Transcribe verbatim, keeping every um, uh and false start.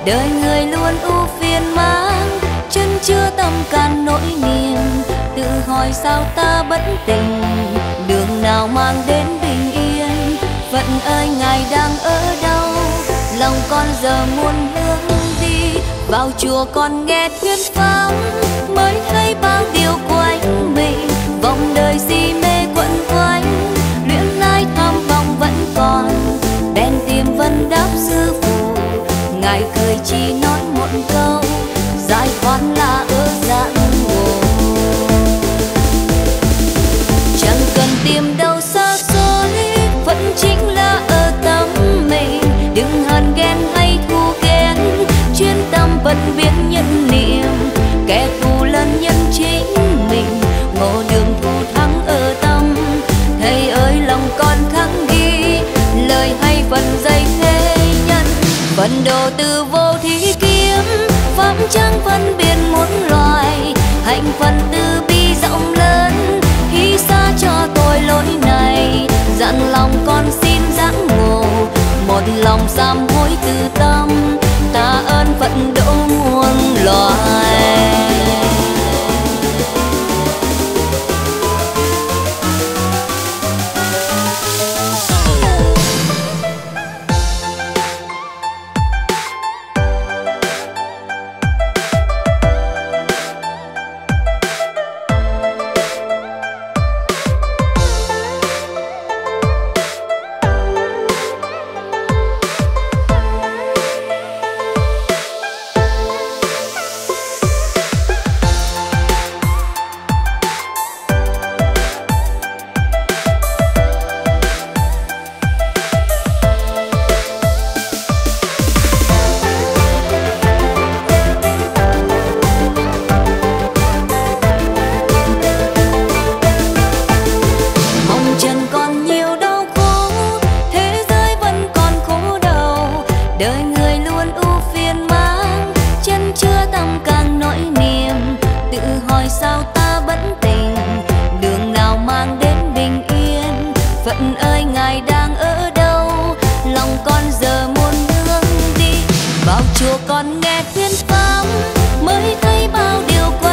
đời người luôn ưu phiền mang, chân chưa tâm can nỗi niềm. Tự hỏi sao ta bất tình, đường nào mang đến bình yên. Phận ơi ngài đang ở đâu, lòng con giờ muốn hướng đi. Vào chùa con nghe thuyết pháp, mới thấy bao điều quanh mình. Vòng đời si mê quẩn quanh, luyến ái tham vọng vẫn còn. Bèn tìm vấn đáp sư phụ, ngài cười chỉ nói một câu: giải thoát là ở giác ngộ. Chẳng cần tìm đâu xa xôi, vẫn chính là ở tâm mình. Đừng hờn ghen hay thù ghét, chuyên tâm vẫn biết nhân niệm. Kẻ thù lân nhân chính mình, ngộ đường thù thắng ở tâm. Thầy ơi lòng con khắc ghi, lời hay phần dạy thế nhân. Phần đồ từ vô thí kiếm, pháp chẳng phân biệt muôn loài. Hạnh phần từ bi rộng lớn, hy xa cho tôi lỗi này. Dặn lòng con xin giác ngộ, một lòng sám hối từ tâm. Ta ơn phận độ muôn loài. Phận ơi ngài đang ở đâu, lòng con giờ muốn hướng đi. Vào chùa con nghe thuyết pháp, mới thấy bao điều